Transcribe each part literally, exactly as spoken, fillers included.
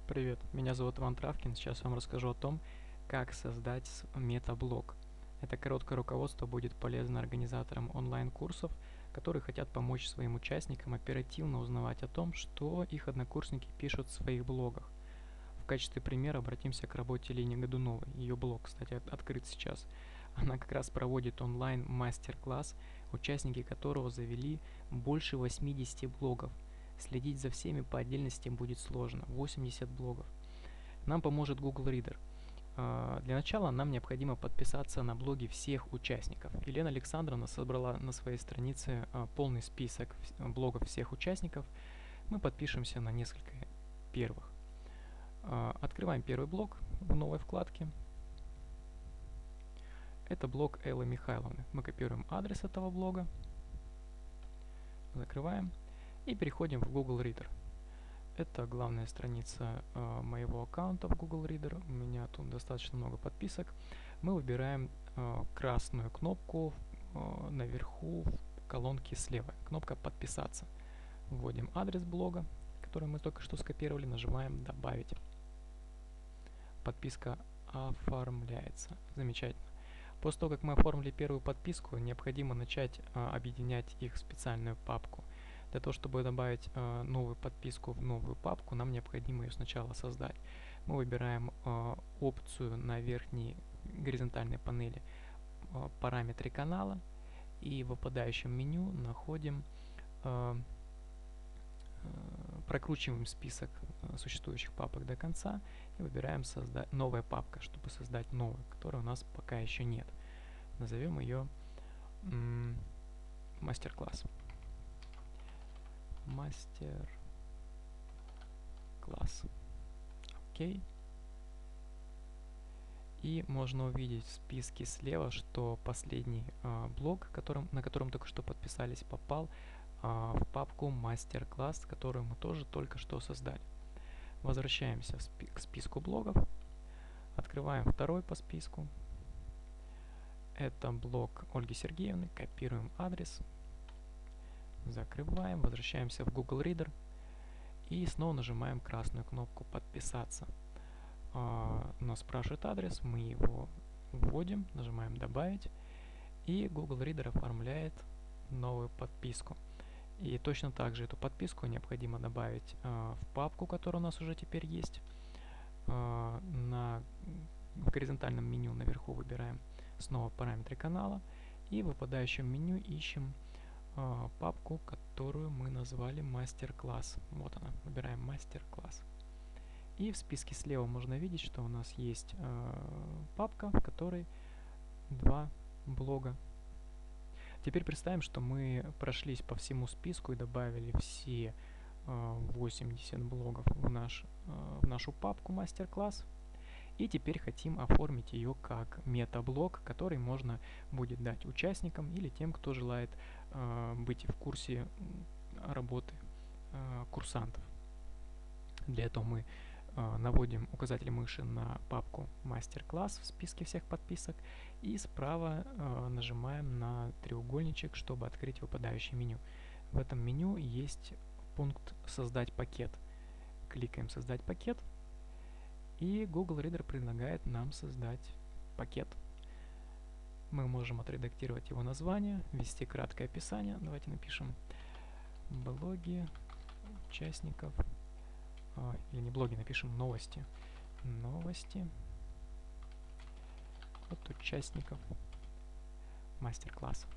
Привет, меня зовут Иван Травкин. Сейчас я вам расскажу о том, как создать с- метаблог. Это короткое руководство будет полезно организаторам онлайн-курсов, которые хотят помочь своим участникам оперативно узнавать о том, что их однокурсники пишут в своих блогах. В качестве примера обратимся к работе Лени Годуновой. Ее блог, кстати, от- открыт сейчас. Она как раз проводит онлайн мастер-класс, участники которого завели больше восьмидесяти блогов. Следить за всеми по отдельности будет сложно. восемьдесят блогов. Нам поможет Google Reader. А, Для начала нам необходимо подписаться на блоги всех участников. Елена Александровна собрала на своей странице а, полный список вс- блогов всех участников. Мы подпишемся на несколько первых. А, Открываем первый блог в новой вкладке. Это блог Эллы Михайловны. Мы копируем адрес этого блога, закрываем и переходим в Google Reader. Это главная страница э, моего аккаунта в Google Reader. У меня тут достаточно много подписок. Мы выбираем э, красную кнопку э, наверху в колонке слева. Кнопка «Подписаться». Вводим адрес блога, который мы только что скопировали, нажимаем «Добавить». Подписка оформляется. Замечательно. После того, как мы оформили первую подписку, необходимо начать э, объединять их в специальную папку. Для того, чтобы добавить э, новую подписку в новую папку, нам необходимо ее сначала создать. Мы выбираем э, опцию на верхней горизонтальной панели э, «Параметры канала» и в выпадающем меню находим, э, э, прокручиваем список э, существующих папок до конца и выбираем создать новая папка, чтобы создать новую, которой у нас пока еще нет. Назовем ее м, мастер-класс. Мастер-класс. Окей. И можно увидеть в списке слева, что последний э, блог, которым, на котором только что подписались, попал э, в папку мастер-класс, которую мы тоже только что создали. Возвращаемся в спи- к списку блогов. Открываем второй по списку. Это блог Ольги Сергеевны. Копируем адрес. Закрываем. Возвращаемся в Google Reader. И снова нажимаем красную кнопку «Подписаться». Uh, нас спрашивает адрес, мы его вводим, нажимаем «Добавить», и Google Reader оформляет новую подписку. И точно так же эту подписку необходимо добавить uh, в папку, которая у нас уже теперь есть. Uh, на, в горизонтальном меню наверху выбираем снова параметры канала, и в выпадающем меню ищем uh, папку, которую мы назвали «Мастер-класс». Вот она, выбираем «Мастер-класс». И в списке слева можно видеть, что у нас есть э, папка, в которой два блога. Теперь представим, что мы прошлись по всему списку и добавили все э, восемьдесят блогов в, наш, э, в нашу папку мастер-класс. И теперь хотим оформить ее как метаблог, который можно будет дать участникам или тем, кто желает э, быть в курсе работы э, курсантов. Для этого мы э, наводим указатель мыши на папку мастер-класс в списке всех подписок и справа э, нажимаем на треугольничек, чтобы открыть выпадающее меню. В этом меню есть пункт «Создать пакет». Кликаем «Создать пакет», и Google Reader предлагает нам создать пакет. Мы можем отредактировать его название, ввести краткое описание. Давайте напишем «Блоги участников». А, или не блоги, напишем новости. Новости от участников мастер-класса.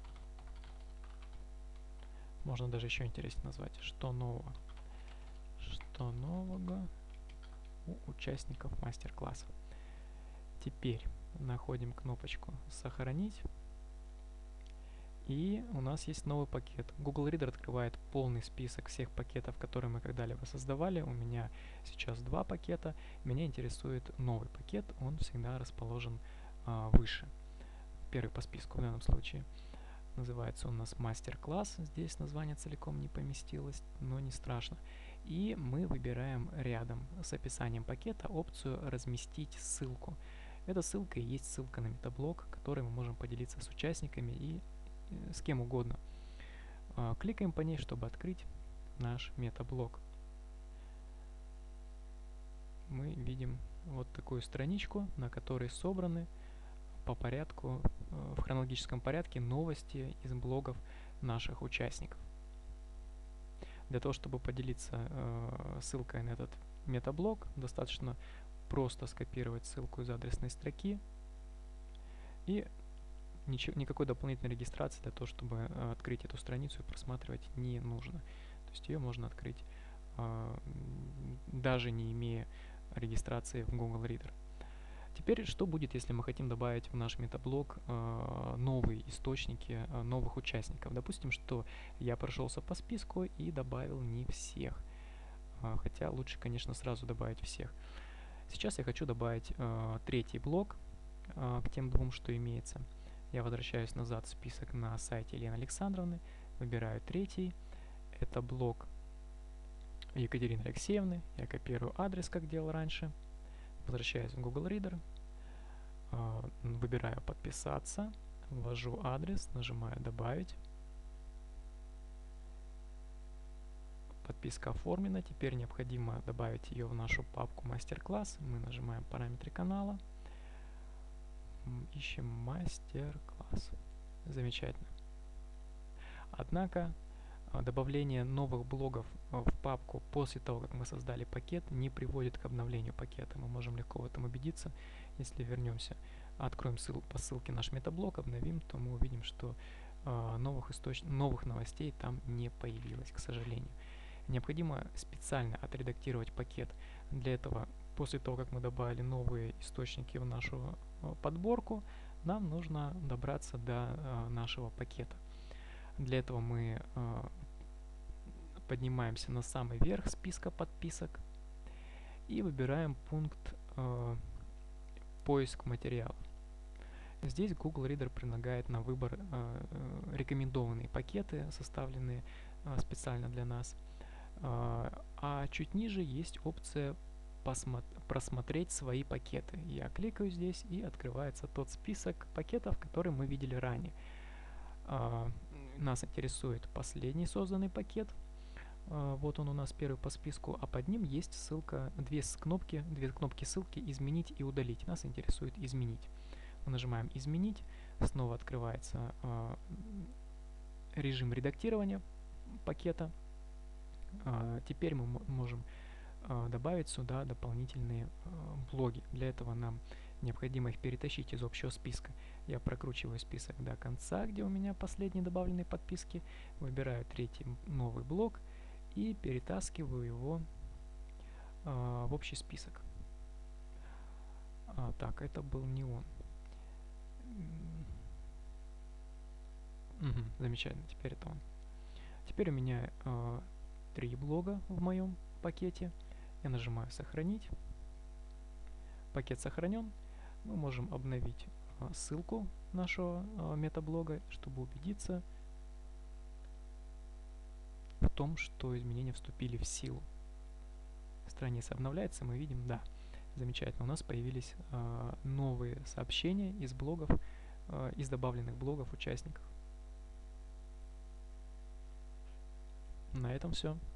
Можно даже еще интереснее назвать. Что нового? Что нового у участников мастер-класса? Теперь находим кнопочку «Сохранить». И у нас есть новый пакет. Google Reader открывает полный список всех пакетов, которые мы когда-либо создавали. У меня сейчас два пакета. Меня интересует новый пакет. Он всегда расположен а, выше. Первый по списку в данном случае. Называется он у нас мастер-класс. Здесь название целиком не поместилось, но не страшно. И мы выбираем рядом с описанием пакета опцию «Разместить ссылку». Эта ссылка и есть ссылка на метаблог, которой мы можем поделиться с участниками и с кем угодно. Кликаем по ней, чтобы открыть наш метаблог. мы видим вот такую страничку, на которой собраны по порядку, в хронологическом порядке новости из блогов наших участников. Для того, чтобы поделиться э, ссылкой на этот метаблог, достаточно просто скопировать ссылку из адресной строки, и ничего, никакой дополнительной регистрации для того, чтобы э, открыть эту страницу и просматривать, не нужно. То есть ее можно открыть э, даже не имея регистрации в Google Reader. Теперь, что будет, если мы хотим добавить в наш метаблог э, новые источники э, новых участников? Допустим, что я прошелся по списку и добавил не всех. Э, хотя лучше, конечно, сразу добавить всех. Сейчас я хочу добавить э, третий блок э, к тем двум, что имеется. Я возвращаюсь назад в список на сайте Елены Александровны, выбираю третий. Это блок Екатерины Алексеевны. Я копирую адрес, как делал раньше. Возвращаюсь в Google Reader, выбираю «Подписаться», ввожу адрес, нажимаю «Добавить». Подписка оформлена. Теперь необходимо добавить ее в нашу папку «Мастер-класс». Мы нажимаем «Параметры канала». Ищем «Мастер-класс». Замечательно. Однако добавление новых блогов в папку после того, как мы создали пакет, не приводит к обновлению пакета. Мы можем легко в этом убедиться. Если вернемся, откроем ссылку по ссылке наш метаблог, обновим, то мы увидим, что э, новых, источ... новых новостей там не появилось, к сожалению. Необходимо специально отредактировать пакет. Для этого, после того, как мы добавили новые источники в нашу э, подборку, нам нужно добраться до э, нашего пакета. Для этого мы э, поднимаемся на самый верх списка подписок и выбираем пункт э, «Поиск материала». Здесь Google Reader предлагает на выбор э, рекомендованные пакеты, составленные э, специально для нас. Э, а чуть ниже есть опция «Просмотреть свои пакеты». Я кликаю здесь, и открывается тот список пакетов, которые мы видели ранее. Э, нас интересует последний созданный пакет. Вот он у нас первый по списку, а под ним есть ссылка, две кнопки, две кнопки ссылки «Изменить» и «Удалить». Нас интересует «Изменить». Мы нажимаем «Изменить», снова открывается э, режим редактирования пакета. Э, теперь мы можем э, добавить сюда дополнительные э, блоги. Для этого нам необходимо их перетащить из общего списка. Я прокручиваю список до конца, где у меня последние добавленные подписки, выбираю третий новый блок и перетаскиваю его э, в общий список. А, так, это был не он. Угу, замечательно, теперь это он. Теперь у меня э, три блога в моем пакете. Я нажимаю «Сохранить». Пакет сохранен. Мы можем обновить э, ссылку нашего э, метаблога, чтобы убедиться в том, что изменения вступили в силу. Страница обновляется, мы видим, да, замечательно, у нас появились э, новые сообщения из блогов, э, из добавленных блогов участников. На этом все.